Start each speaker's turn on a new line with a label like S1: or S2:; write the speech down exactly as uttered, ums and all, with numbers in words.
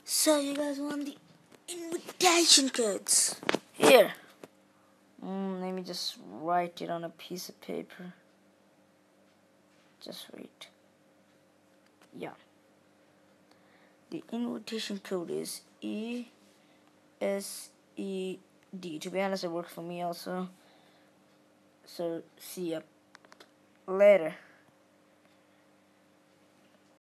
S1: So you guys want the invitation codes? Here. Mm, let me just write it on a piece of paper. Just wait. Yeah. The invitation code is E S E D. To be honest, it works for me also. So see ya later.